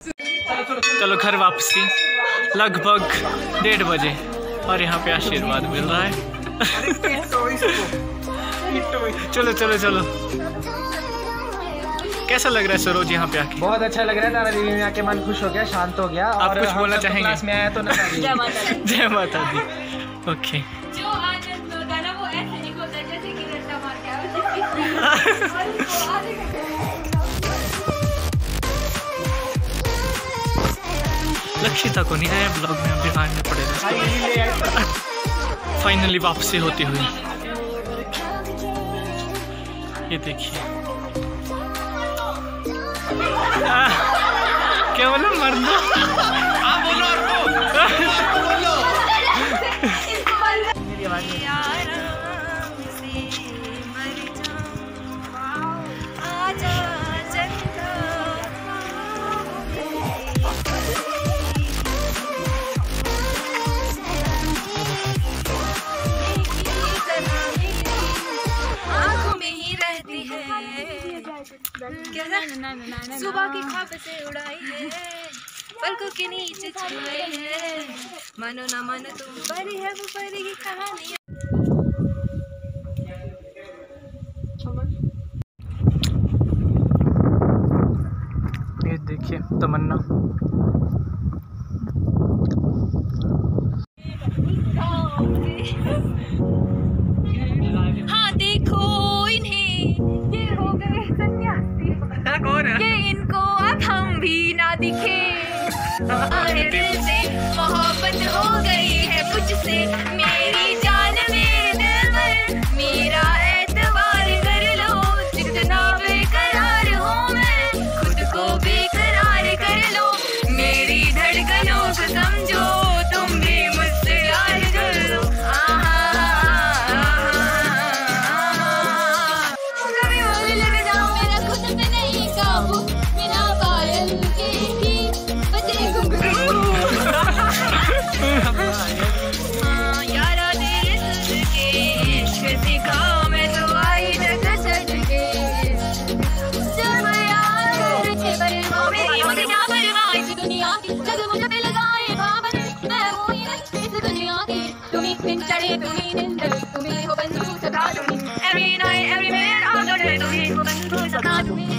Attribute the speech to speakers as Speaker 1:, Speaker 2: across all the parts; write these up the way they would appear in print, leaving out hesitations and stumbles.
Speaker 1: चलो घर वापसी लगभग 1:30 बजे और यहाँ पे आशीर्वाद मिल रहा है। चलो चलो चलो। कैसा लग रहा है सरोज यहाँ पे आके?
Speaker 2: बहुत अच्छा लग रहा है, तारा देवी में आके मन खुश हो गया, शांत हो गया।
Speaker 1: आप
Speaker 2: और
Speaker 1: कुछ बोलना चाहेंगे?
Speaker 2: क्लास में आया तो ना
Speaker 1: जय माता दी। ओके
Speaker 3: जो आनंद होता है ना वो ऐसे नहीं होता जैसे कि रट्टा मार के
Speaker 1: लक्षिता को नहीं आया ब्लॉग में, अभी आने पड़ेगा। फाइनली वापसी होती हुई। ये देखिए क्या बोलो मर्द
Speaker 3: सुबह की ख्वाब से उड़ाई है, पलकों के नीचे छुपाई है, मानो ना मानो तुम परी है वो परी की कहानी।
Speaker 1: ये देखिए तमन्ना।
Speaker 3: हाँ देखो इन्हें, ये हो गए सन्यासी, ये इनको अब हम भी ना दिखे। हमारे दिल से मोहब्बत हो गई है मुझसे, मेरी जान मेरे दिलबर, मेरा एतबार कर लो, जितना बेकरार हूँ मैं खुद को बेकरार कर लो, मेरी धड़कनों को समझो तुम भी मुझसे प्यार कर लो। कभी बोल लग जाओ मेरा खुद पे नहीं काबू, बिना पायल के ही बचे घुंघरू। यारा तेरे सदके इश्क सीखा मैं तो आई तक सदके, जब यार के बरसों मेरी मुझे क्या परवाह इस दुनिया की, जग मुझ पे लगाए बाबन मैं हूँ इस दुनिया की, तुम्ही दिन चढ़े तुम्ही दिन ढले, तुम्ही हो बंधु सदा तुम्ही, every night every minute all the day तुम्ही हो बंधु सदा तुम्ही।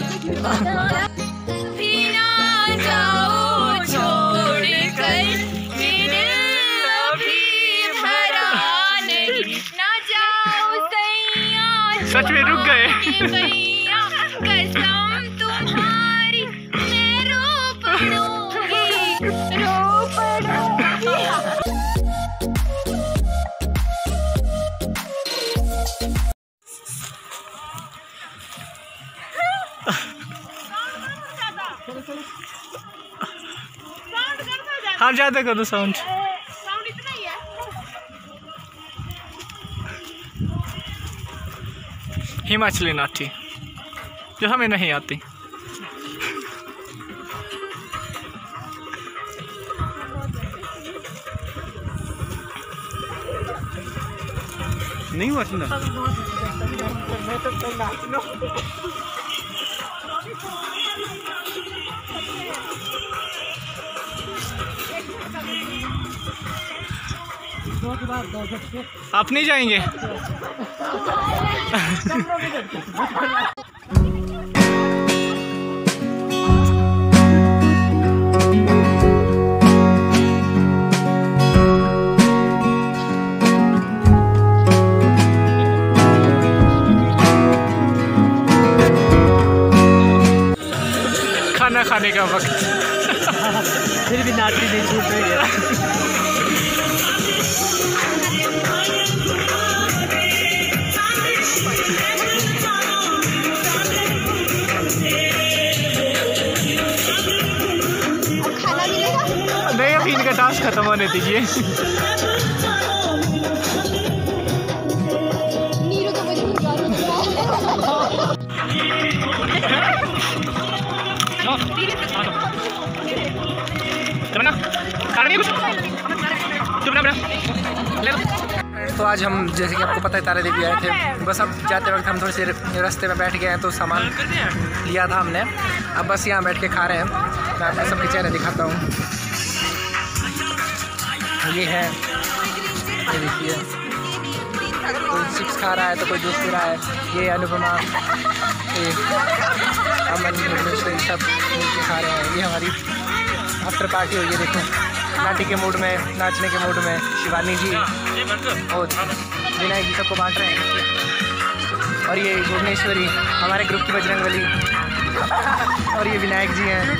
Speaker 3: भी ना जाओ छोड़ कर ये दिल अभी भरा नहीं, ना जाओ सैया
Speaker 1: सच में रुक गए।
Speaker 3: भैया कसम तुम्हारी मैं रो पड़ूंगी, रो पड़ूंगी।
Speaker 1: हाँ ज़्यादा करो साउंड।
Speaker 3: साउंड इतना ही है।
Speaker 1: हिमाचली नाटी जो हमें नहीं आती। नहीं हुआ आप नहीं जाएंगे? खाना खाने का वक्त
Speaker 2: फिर भी नाटी नहीं छूट रही है।
Speaker 1: नहीं अभी इनका टास्क खत्म होने दीजिए।
Speaker 2: तो आज हम जैसे कि आपको पता है तारा देवी आए थे, बस अब जाते वक्त हम थोड़े से रास्ते में बैठ गए हैं तो सामान लिया था हमने अब बस यहाँ बैठ के खा रहे हैं। मैं आपको सबके चेहरे दिखाता हूँ। ये है, ये देखिए, कोई चिप्स खा रहा है तो कोई जूस पी रहा है। ये अनुपमा, ये अमन, सब मिलके खा रहे हैं। ये हमारी आफ्टर पार्टी हुई है। देखो, नाटी के मूड में, नाचने के मूड में शिवानी जी और विनायक जी सबको बांट रहे हैं। और ये भुवनेश्वरी हमारे ग्रुप की बजरंगबली, और ये विनायक जी हैं।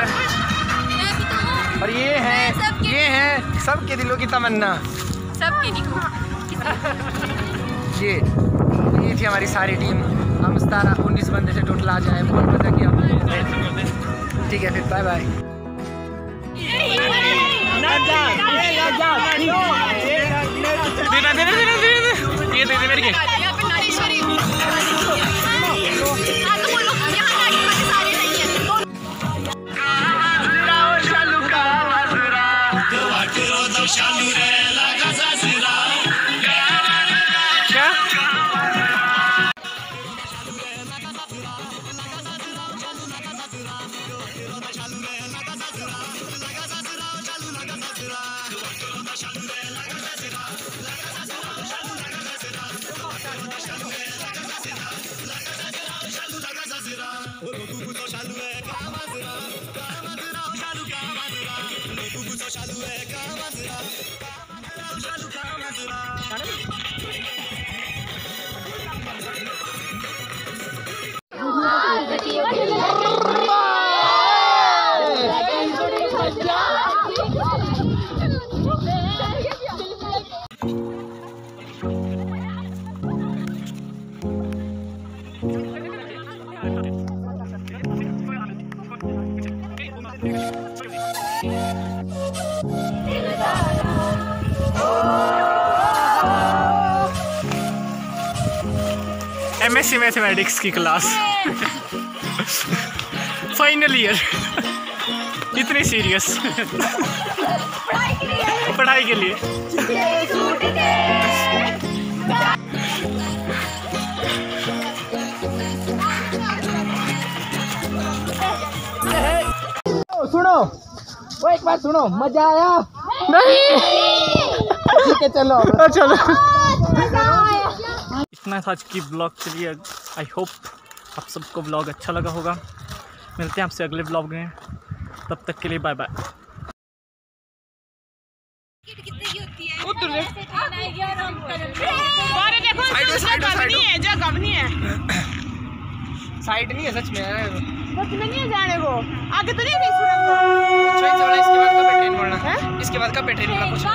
Speaker 2: और ये हैं सबके दिलों की तमन्ना।
Speaker 3: सबके
Speaker 2: ये थी हमारी सारी टीम। हम 17-19 बंदे से टोटल आ जाए। बहुत मजा किया। ठीक है, फिर बाय बाय।
Speaker 1: ये दे मेरे के। MSc मैथमेटिक्स की क्लास फाइनल ईयर। इतनी सीरियस पढ़ाई के लिए।
Speaker 2: सुनो, वो एक बात सुनो, मजा आया? नहीं। ठीक है, चलो चलो।
Speaker 1: इतना था आज की ब्लॉग के लिए। आई होप आप सबको ब्लॉग अच्छा लगा होगा। मिलते हैं आपसे अगले ब्लॉग में, तब तक के लिए बाय बाय।
Speaker 2: साइड नहीं है सच में,
Speaker 4: नहीं है जाने वो आगे तो नहीं
Speaker 2: इसके बाद का पेट्रोल वाला कुछ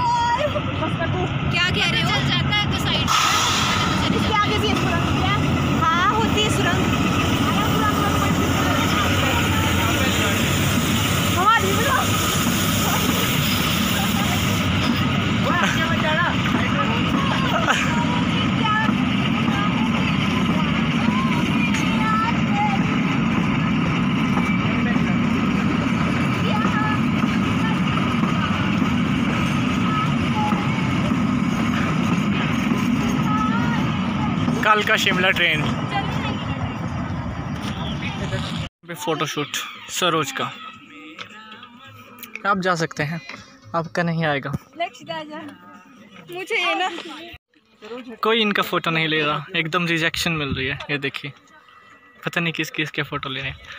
Speaker 3: क्या कह रहे हो? जाता है तो साइड
Speaker 4: इसके आगे भी सुरंग क्या? हाँ, होती है सुरंग। हमारी
Speaker 1: कल का शिमला ट्रेन फोटोशूट सरोज का। आप जा सकते हैं, आपका नहीं आएगा।
Speaker 3: मुझे ये ना
Speaker 1: कोई इनका फ़ोटो नहीं ले रहा, एकदम रिजेक्शन मिल रही है। ये देखिए, पता नहीं किस किस के फ़ोटो ले रहे हैं।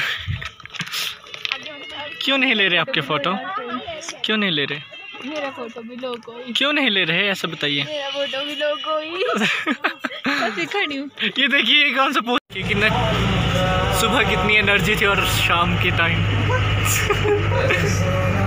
Speaker 1: क्यों नहीं ले रहे आपके फ़ोटो? क्यों नहीं ले रहे?
Speaker 4: मेरा फोटो भी लो कोई।
Speaker 1: क्यों नहीं ले रहे ऐसा बताइए।
Speaker 4: मेरा फोटो भी लो कोई। खड़ी हूँ।
Speaker 1: ये देखिए कौन सा पोस्ट कि सुबह कितनी एनर्जी थी और शाम के टाइम